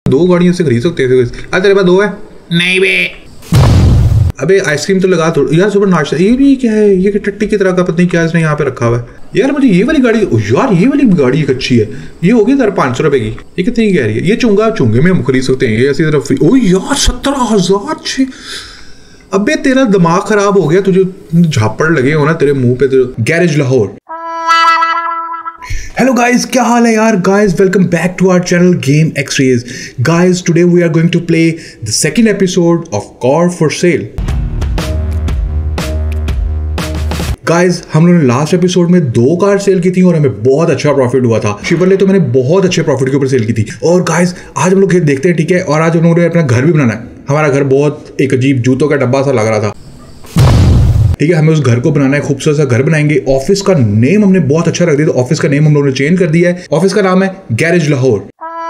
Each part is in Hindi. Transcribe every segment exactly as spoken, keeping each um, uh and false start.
दो गाड़ियों से खरीद सकते थे। अरे तेरे पास दो है? नहीं बे। अबे आइसक्रीम तो लगा तो यार, सुबह नाश्ता। ये भी क्या है? ये टट्टी की तरह का पता नहीं क्या इसने यहाँ पे रखा हुआ है यार। मुझे ये वाली गाड़ी, यार ये वाली गाड़ी अच्छी है। ये होगी सर पाँच सौ रुपए की। ये कितनी की कह रही है? ये चुंगा चुंगे में हम खरीद सकते हैं। ये ऐसी तरफ। ओ यार सत्रह हजार छः। अबे तेरा दिमाग खराब हो गया, तुझे झापड़ लगे हो ना तेरे मुंह पे। गैरेज लाहौर। Hello guys, क्या हाल है यार? Guys, welcome back to our channel Game X-Rays. Guys, today we are going to play the second episode of Car for Sale. Guys हम लोगों ने लास्ट एपिसोड में दो कार सेल की थी और हमें बहुत अच्छा प्रॉफिट हुआ था। शिवरले तो मैंने बहुत अच्छे प्रॉफिट के ऊपर सेल की थी। और गाइज आज हम लोग देखते हैं, ठीक है। और आज हम लोगों ने अपना घर भी बनाना है। हमारा घर बहुत एक अजीब जूतों का डब्बा सा लग रहा था, ठीक है। हमें उस घर को बनाना है, खूबसूरत सा घर बनाएंगे। ऑफिस का नेम हमने बहुत अच्छा रख दिया, तो ऑफिस का नेम हम लोगों ने चेंज कर दिया है। ऑफिस का नाम है गैरेज लाहौर,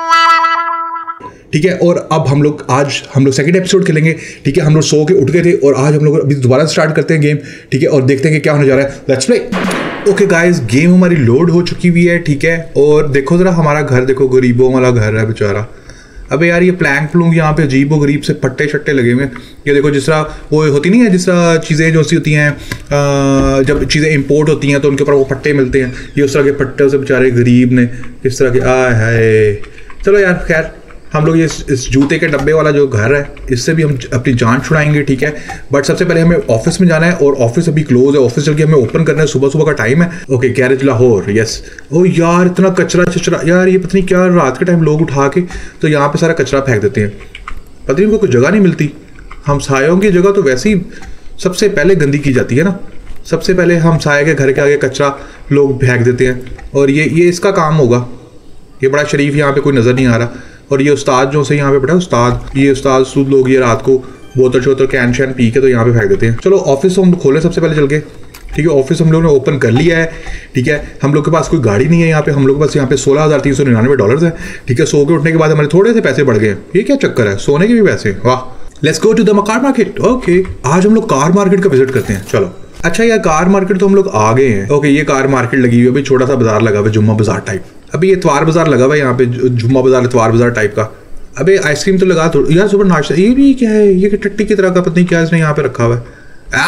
ठीक है। और अब हम लोग आज हम लोग सेकंड एपिसोड खेलेंगे, ठीक है। हम लोग सो के उठ गए थे और आज हम लोग अभी दोबारा स्टार्ट करते हैं गेम, ठीक है। और देखते हैं कि क्या होने जा रहा है। Let's play. Okay guys, game हमारी लोड हो चुकी हुई है, ठीक है। और देखो जरा हमारा घर देखो, गरीबों वाला घर है बेचारा। अबे यार ये प्लैंक प्लूंग यहाँ पे अजीब व गरीब से पट्टे शट्टे लगे हुए हैं। ये देखो जिस तरह वो होती नहीं है, जिस तरह चीज़ें जो सी होती हैं, जब चीज़ें इंपोर्ट होती हैं तो उनके ऊपर वो पट्टे मिलते हैं। ये उस तरह के पट्टे से बेचारे गरीब ने किस तरह के आए हाय। चलो यार खैर, हम लोग ये इस जूते के डब्बे वाला जो घर है इससे भी हम अपनी जान छुड़ाएंगे, ठीक है। बट सबसे पहले हमें ऑफिस में जाना है और ऑफिस अभी क्लोज है। ऑफिस चल के हमें ओपन करना है, सुबह सुबह का टाइम है। Okay garage Lahore, yes. ओ यार इतना कचरा चचरा यार, ये पता नहीं क्या रात के टाइम लोग उठा के तो यहाँ पे सारा कचरा फेंक देते हैं। पता नहीं उनको कोई जगह नहीं मिलती। हम सायों की जगह तो वैसे ही सबसे पहले गंदी की जाती है ना। सबसे पहले हम साया के घर के आगे कचरा लोग फेंक देते हैं और ये ये इसका काम होगा। ये बड़ा शरीफ यहाँ पे कोई नज़र नहीं आ रहा। और ये उस्ताद जो से यहाँ पे बैठा उस्ताद, ये उस्ताद सूद लोग ये रात को बोतल शोतल कैन शैन पी के तो यहाँ पे फेंक देते हैं। चलो ऑफिस हम खोले सबसे पहले चल के, ठीक है। ऑफिस हम लोग ने ओपन कर लिया है, ठीक है। हम लोग के पास कोई गाड़ी नहीं है यहाँ पे। हम लोग के पास यहाँ पे सोलह हज़ार तीन सौ निन्यानवे डॉलर है, ठीक है। सो के उठने के बाद हमारे थोड़े से पैसे बढ़ गए। ये क्या चक्कर है, सोने के भी पैसे? वाह। Let's go to the car market. Okay आज हम लोग कार मार्केट का विजिट करते हैं। चलो अच्छा यार कार मार्केट तो हम लोग आ गए हैं। ओके ये कार मार्केट लगी हुई है, अभी छोटा सा बाजार लगा हुआ है, जुम्मा बाजार टाइप। अभी ये इतवार बाजार लगा हुआ है यहाँ पे, जुम्मा बाजार इतवार बाजार टाइप का। अबे आइसक्रीम तो लगा तो यार, सुबह नाश्ता। ये भी क्या है? ये टट्टी की तरह का पता नहीं क्या इसने यहाँ पे रखा हुआ है। आ?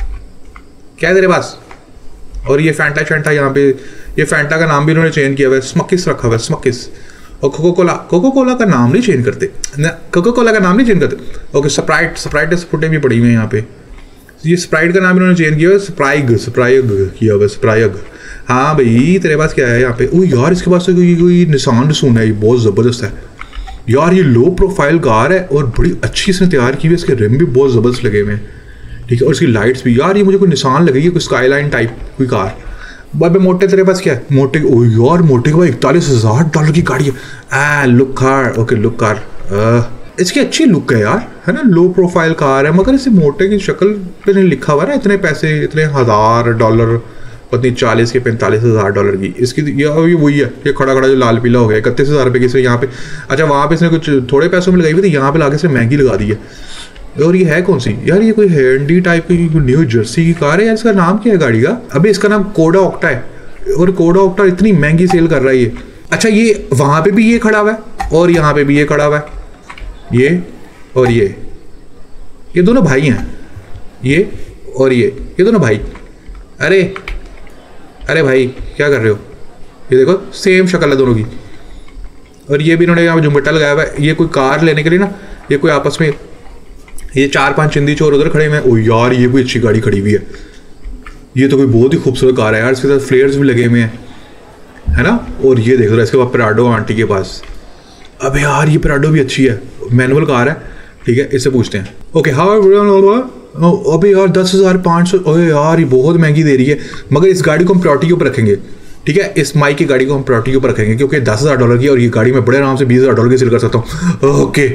क्या है तेरे पास? और ये फैंटा शैंटा यहाँ पे, ये फैंटा का नाम भी इन्होंने चेंज किया हुआ है, स्मकिस रखा हुआ है, स्मकिस। और कोको कोला, कोको कोला का नाम नहीं चेंज करते ना, कोको कोला का नाम नहीं चेंज करते। ओके स्प्राइट, स्प्राइट स्पुटे भी पड़ी हुई है यहाँ पे। ये स्प्राइट का नाम इन्होंने चेंज किया हुआ है, स्प्राइग, स्प्राइग किया हुआ है, स्प्राइग। हाँ भाई तेरे पास क्या है यहाँ पे? ओ यार इसके पास कोई कोई निशान निसून है, ये बहुत ज़बरदस्त है यार। ये लो प्रोफाइल कार है और बड़ी अच्छी इसने तैयार की हुई है। इसके रिम भी बहुत ज़बरदस्त लगे हुए हैं, ठीक है। और इसकी लाइट्स भी यार, ये मुझे कोई निशान लगी है, कोई स्काईलाइन टाइप कोई कार। बाबे मोटे तेरे पास क्या है? मोटे, ओ यार मोटे के बाद इकतालीस हज़ार डॉलर की गाड़ी है। A look car, okay look car. इसकी अच्छी लुक है यार, है ना। लो प्रोफाइल कार है मगर इसे मोटे की शक्ल पे नहीं लिखा हुआ ना इतने पैसे, इतने हज़ार डॉलर, पत्नी चालीस के पैंतालीस हज़ार डॉलर की इसकी। ये वही है, ये खड़ा खड़ा जो लाल पीला हो गया, इकतीस हज़ार रुपये की इसने यहाँ पे। अच्छा वहाँ पे इसने कुछ थोड़े पैसों में लगाई हुई थी, यहाँ पे लाके इसने महंगी लगा दी है। और ये है कौन सी यार? ये कोई हैंडी टाइप की न्यू जर्सी की कार है यार। इसका नाम क्या है गाड़ी का? अभी इसका नाम कोडा ऑक्टा है और कोडा ऑक्टा इतनी महंगी सेल कर रहा है ये। अच्छा ये वहाँ पे भी ये खड़ा हुआ है और यहाँ पे भी ये खड़ा हुआ है, ये और ये ये दोनों भाई हैं, ये और ये ये दोनों भाई। अरे अरे भाई क्या कर रहे हो? ये देखो सेम शक्ल है दोनों की। और ये भी इन्होंने यहाँ पे झुमटा लगाया हुआ है। ये कोई कार लेने के लिए ना, ये कोई आपस में ये चार पांच चिंदी चोर उधर खड़े हुए हैं। ओ यार ये कोई अच्छी गाड़ी खड़ी हुई है, ये तो कोई बहुत ही खूबसूरत कार है यार। इसके साथ फ्लेयर्स भी लगे हुए हैं, है ना। और ये देख रहा है इसके बाद प्राडो आंटी के पास। अब यार ये प्राडो भी अच्छी है, मैनुअल कार है, ठीक है। इससे पूछते हैं। ओके हाँ अबे यार दस हज़ार पाँच सौ, अरे यार ये बहुत महंगी दे रही है। मगर इस गाड़ी को हम प्रायोरिटी के ऊपर रखेंगे, ठीक है। इस माइक की गाड़ी को हम प्रायोरिटी के ऊपर रखेंगे क्योंकि दस हज़ार डॉलर की और ये गाड़ी मैं बड़े आराम से बीस हज़ार डॉलर की सेल कर सकता हूँ। ओके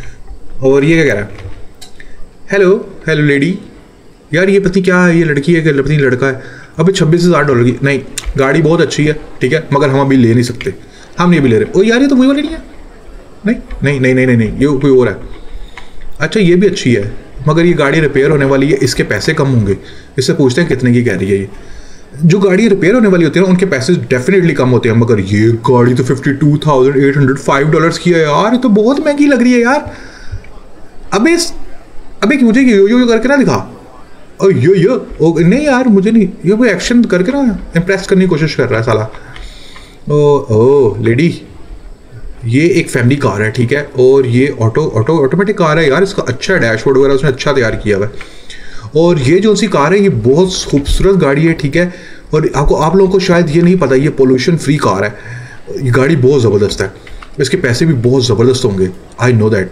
और ये क्या कह रहा है? Hello hello lady. यार ये पत्नी क्या है? ये लड़की है कि पत्नी लड़का है? अभी छब्बीस हज़ार डॉलर की नहीं, गाड़ी बहुत अच्छी है, ठीक है। मगर हम अभी ले नहीं सकते, हम नहीं भी ले रहे। ओ यार ये तो वही वाली नहीं है। नहीं नहीं नहीं नहीं नहीं नहीं ये कोई और है। अच्छा ये भी अच्छी है मगर ये गाड़ी रिपेयर होने वाली है, इसके पैसे कम होंगे। इससे पूछते हैं कितने की कह रही है ये। जो गाड़ी रिपेयर होने वाली होती है ना उनके पैसे डेफिनेटली कम होते हैं, मगर ये गाड़ी तो fifty two thousand eight hundred five dollars की है यार, ये तो बहुत महंगी लग रही है यार। अबे इस अबे मुझे यो यो करके ना दिखा, ओ यो यो ओ नहीं यार मुझे नहीं, ये वो एक्शन करके ना इम्प्रेस करने की कोशिश कर रहा है साला। ओ ओ लेडी, ये एक फैमिली कार है ठीक है, और ये ऑटो ऑटो ऑटोमेटिक कार है यार, इसका अच्छा डैशबोर्ड वगैरह उसने अच्छा तैयार किया हुआ है। और ये जो सी कार है ये बहुत खूबसूरत गाड़ी है ठीक है, और आपको आप लोगों को शायद ये नहीं पता ये पोल्यूशन फ्री कार है, ये गाड़ी बहुत ज़बरदस्त है, इसके पैसे भी बहुत ज़बरदस्त होंगे, I know that.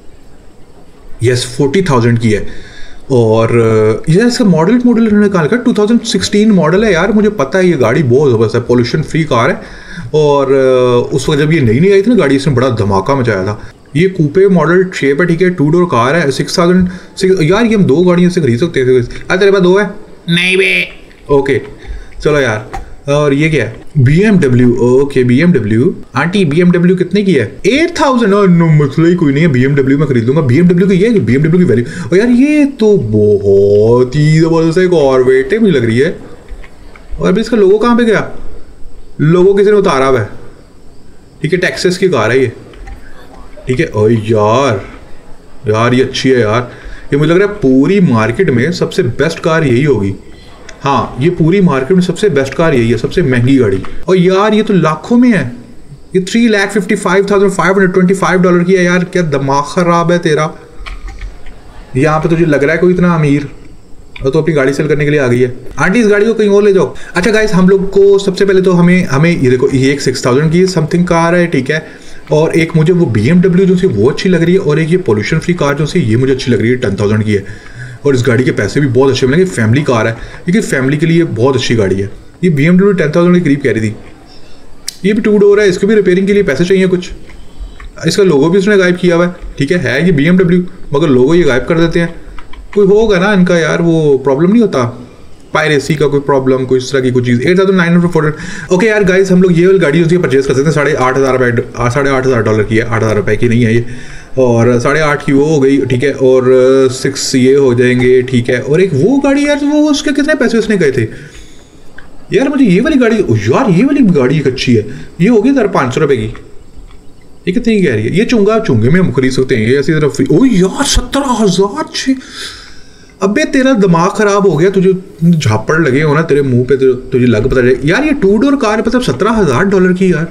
Yes forty thousand की है, और ये इसका मॉडल मॉडल इन्होंने कहा लिखा टू थाउजेंड सिक्सटीन मॉडल है यार, मुझे पता है ये गाड़ी बहुत ज़बरदस्त है, पोल्यूशन फ्री कार है। और उस वक्त जब ये नई नई आई थी ना गाड़ी, इसने बड़ा धमाका मचाया था। ये कूपे मॉडल शेप है ठीक है, टू डोर कार है, सिक्स थाउजेंड सिक्स यार ये हम दो गाड़ियों से खरीद सकते थे। अरे तेरे पास दो है? नहीं बे। ओके चलो यार। और ये क्या है? B M W. Okay B M W. Aunty B M W कितने की है? Eight thousand. नो मसला ही कोई नहीं है, बी एम डब्ल्यू में खरीद लूंगा। बी एम डब्ल्यू की ये बी एम डब्ल्यू की वैल्यू, और यार ये तो बहुत ही जबरदस्त एक कॉर्वेट मुझे लग रही है। और अभी इसका लोगो कहाँ पे गया? लोगो किसी ने उतारा हुआ है ठीक है, टेक्सास की कार है ये ठीक है। ओ यार यार ये अच्छी है यार, ये मुझे लग रहा है पूरी मार्केट में सबसे बेस्ट कार यही होगी। हाँ ये पूरी मार्केट में सबसे बेस्ट कार यही है, सबसे महंगी गाड़ी। और यार ये तो लाखों में है, ये three lakh fifty five thousand five hundred twenty five dollar की है यार। क्या दिमाग खराब है तेरा? यहाँ पे तुझे लग रहा है कोई इतना अमीर और तो अपनी गाड़ी सेल करने के लिए आ गई है। आंटी इस गाड़ी को कहीं और ले जाओ। अच्छा गाइस हम लोग को सबसे पहले तो हमें हमें ये देखो, ये एक सिक्स थाउजेंड की समथिंग कार है ठीक है, और एक मुझे वो बी एम डब्ल्यू जो सी वो अच्छी लग रही है, और एक ये पोल्यूशन फ्री कार जो सी ये मुझे अच्छी लग रही है, टेन थाउजेंड की है। और इस गाड़ी के पैसे भी बहुत अच्छे मिलेंगे, फैमिली कार है, क्योंकि फैमिली के लिए बहुत अच्छी गाड़ी है। ये B M W ten thousand के करीब कह रही थी। ये भी टू डोर है, इसको भी रिपेयरिंग के लिए पैसे चाहिए कुछ। इसका लोगो भी उसने गायब किया हुआ है ठीक है, है ये बी एम डब्ल्यू मगर लोगो ये गायब कर देते हैं। कोई होगा ना इनका यार वो प्रॉब्लम नहीं होता, पायरेसी का कोई प्रॉब्लम, कोई इस तरह की कोई चीज़। Eight thousand nine hundred four okay यार गाइस हम लोग ये वाली गाड़ी उसकी परचेज कर सकते हैं, साढ़े आठ हज़ार रुपये साढ़े आठ हज़ार डॉलर की है, आठ हज़ार रुपये की नहीं है ये, और साढ़े आठ की वो हो गई ठीक है, और सिक्स ये हो जाएंगे ठीक है। और एक वो गाड़ी यार वो उसके कितने पैसे उसने गए थे यार? मुझे ये वाली गाड़ी यार ये वाली गाड़ी एक अच्छी है, ये होगी सर पाँच सौ रुपये की। ये कितने की कह रही है? ये चुंगा चुंगे में हम खरीद सकते हैं ये ऐसी तरफ। ओ यार सत्रह हज़ार छः। अबे तेरा दिमाग खराब हो गया, तुझे झापड़ लगे हो ना तेरे मुंह पे, तो तुझे लग पता जाए यार ये टू डोर कार मतलब सत्रह हज़ार डॉलर की यार,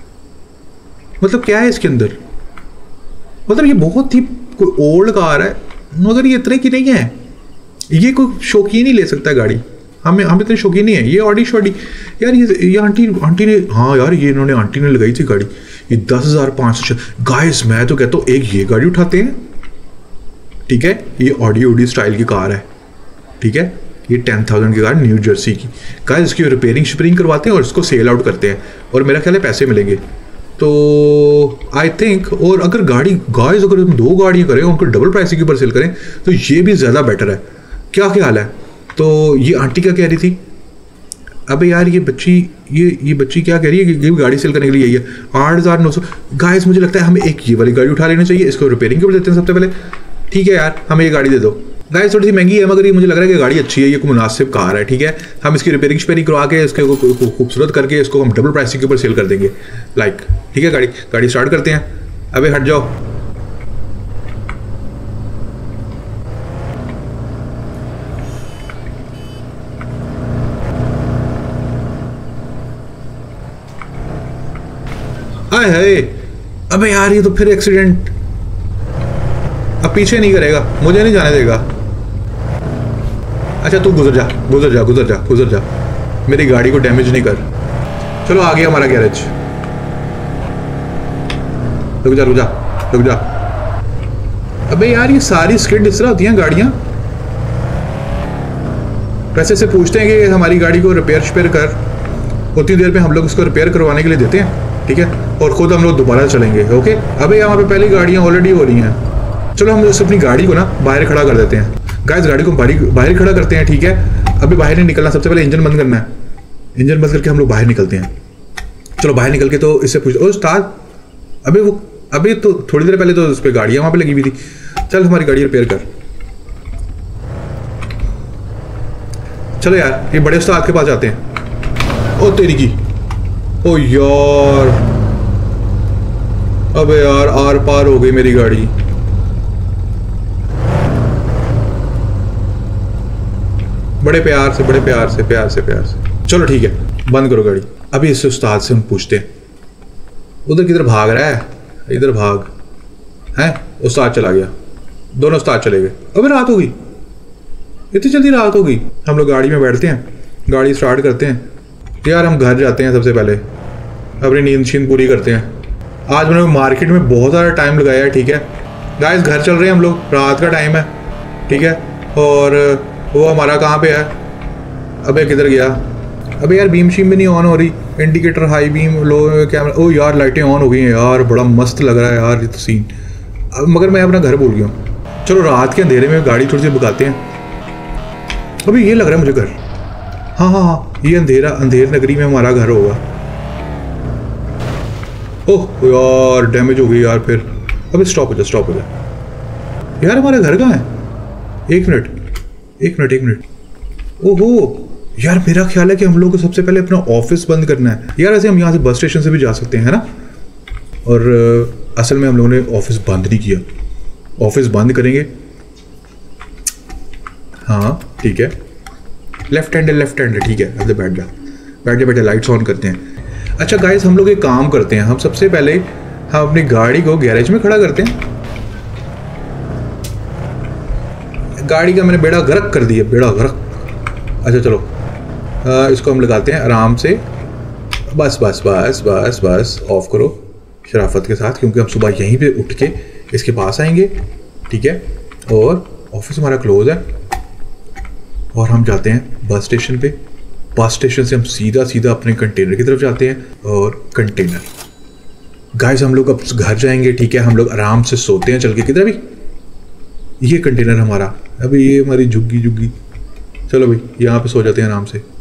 मतलब क्या है इसके अंदर? मतलब ये बहुत ही कोई ओल्ड कार है, मगर ये इतने की नहीं है, ये कोई शौकीन ही ले सकता है गाड़ी, हमें हम इतने शौकीन नहीं है। ये ऑडी शॉडी यार, ये ये आंटी आंटी ने, हाँ यार ये इन्होंने आंटी ने लगाई थी गाड़ी, ये दस हज़ार पाँच सौ। गाइस मैं तो कहता हूँ एक ये गाड़ी उठाते हैं ठीक है, ये ऑडी ओडी स्टाइल की कार है ठीक है, ये टेन थाउजेंड की कार न्यू जर्सी की। गाइस इसकी रिपेयरिंग शिपेयरिंग करवाते हैं और इसको सेल आउट करते हैं, और मेरा ख्याल है पैसे मिलेंगे तो आई थिंक। और अगर गाड़ी गाइस अगर हम दो गाड़ियाँ करें उनको डबल प्राइस के ऊपर सेल करें तो ये भी ज़्यादा बेटर है। क्या ख्याल है? तो ये आंटी क्या कह रही थी? अबे यार ये बच्ची ये ये बच्ची क्या कह रही है कि ये गाड़ी सेल करने के लिए यही है आठ हज़ार नौ सौ। गाइस मुझे लगता है हमें एक ये वाली गाड़ी उठा लेनी चाहिए, इसको रिपेयरिंग के ऊपर देते हैं सबसे पहले ठीक है यार, हमें ये गाड़ी दे दो। गाइस थोड़ी सी महंगी है मगर ये मुझे लग रहा है कि गाड़ी अच्छी है, ये कोई मुनासिब कार है ठीक है। हम इसकी रिपेयरिंग शिपेयरिंग करवा के इसके खूबसूरत करके इसको हम डबल प्राइसिंग के ऊपर सेल कर देंगे लाइक ठीक है। गाड़ी गाड़ी स्टार्ट करते हैं। अबे हट जाओ। हाय हाय, अबे यार ये तो फिर एक्सीडेंट। अब पीछे नहीं करेगा, मुझे नहीं जाने देगा। अच्छा तू गुजर जा गुजर जा गुजर जा गुजर जा, मेरी गाड़ी को डैमेज नहीं कर। चलो आ गया हमारा गैरेज। रुक जा रुक जा रुक जा। अबे यार ये सारी स्किड इस तरह होती हैं गाड़ियाँ। वैसे से पूछते हैं कि हमारी गाड़ी को रिपेयर शिपेयर कर, उतनी देर में हम लोग इसको रिपेयर करवाने के लिए देते हैं ठीक है, और खुद हम लोग दोबारा चलेंगे ओके। अबे यहाँ पे पहली गाड़ियाँ ऑलरेडी हो रही हैं। चलो हम अपनी गाड़ी को ना बाहर खड़ा कर देते हैं। गाइस गाड़ी को बाहर बाहर खड़ा करते हैं ठीक है। अभी बाहर नहीं निकलना, सबसे पहले इंजन बंद करना है। इंजन बंद करके हम लोग बाहर निकलते हैं। चलो बाहर निकल के तो इससे पूछ, ओ स्टार्ट। अबे वो अभी तो थोड़ी देर पहले तो उस पर गाड़ियाँ वहाँ पे लगी हुई थी। चल हमारी गाड़ी रिपेयर कर। चलो यार ये बड़े उस्ताद के पास जाते हैं। ओ तेरी की, ओ यार, अबे यार आर पार हो गई मेरी गाड़ी। बड़े प्यार से बड़े प्यार से प्यार से प्यार से चलो ठीक है, बंद करो गाड़ी। अभी इस उस्ताद से हम पूछते हैं, उधर किधर भाग रहा है, इधर भाग हैं। उस्ताद चला गया, दोनों उस्ताद चले गए। अबे रात हो गई, इतनी जल्दी रात हो गई। हम लोग गाड़ी में बैठते हैं, गाड़ी स्टार्ट करते हैं। यार हम घर जाते हैं, सबसे पहले अपनी नींद शींद पूरी करते हैं। आज मैंने मार्केट में बहुत सारा टाइम लगाया है, ठीक है गाइस। घर चल रहे हैं हम लोग, रात का टाइम है, ठीक है। और वो हमारा कहाँ पे है, अबे किधर गया। अबे यार बीम शीम भी नहीं ऑन हो रही, indicator high beam low camera. ओ यार लाइटें ऑन हो गई हैं यार, बड़ा मस्त लग रहा है यार ये तो सीन। अब मगर मैं अपना घर भूल गया हूँ। चलो रात के अंधेरे में गाड़ी थोड़ी सी भगाते हैं। अभी ये लग रहा है मुझे घर, हाँ हाँ हाँ ये अंधेरा अंधेर नगरी में हमारा घर होगा। ओह यार डैमेज हो गई यार फिर। अबे स्टॉप हो जा, स्टॉप हो जा यार, हमारा घर कहाँ है। एक मिनट एक मिनट एक मिनट ओहो यार, मेरा ख्याल है कि हम लोग को सबसे पहले अपना ऑफिस बंद करना है यार। ऐसे हम यहाँ से बस स्टेशन से भी जा सकते हैं, है ना। और असल में हम लोगों ने ऑफिस बंद नहीं किया, ऑफिस बंद करेंगे। हाँ ठीक है, लेफ्ट हैंड है लेफ्ट हैंड है, ठीक है। अब बैठ जा बैठ जा बैठ जा, लाइट्स ऑन करते हैं। अच्छा गाइस हम लोग एक काम करते हैं, हम सबसे पहले हम अपनी गाड़ी को गैरेज में खड़ा करते हैं। गाड़ी का मैंने बेड़ा गर्क कर दिया, बेड़ा गर्क। अच्छा चलो आ, इसको हम लगाते हैं आराम से। बस बस बस बस बस ऑफ करो शराफत के साथ, क्योंकि हम सुबह यहीं पे उठ के इसके पास आएंगे, ठीक है। और ऑफिस हमारा क्लोज है और हम जाते हैं बस स्टेशन पे। बस स्टेशन से हम सीधा सीधा अपने कंटेनर की तरफ जाते हैं। और कंटेनर गाइस हम लोग अब घर जाएंगे, ठीक है। हम लोग आराम से सोते हैं चल के। किधर अभी ये कंटेनर हमारा, अभी ये हमारी झुग्गी झुग्गी। चलो भाई यहाँ पे सो जाते हैं आराम से।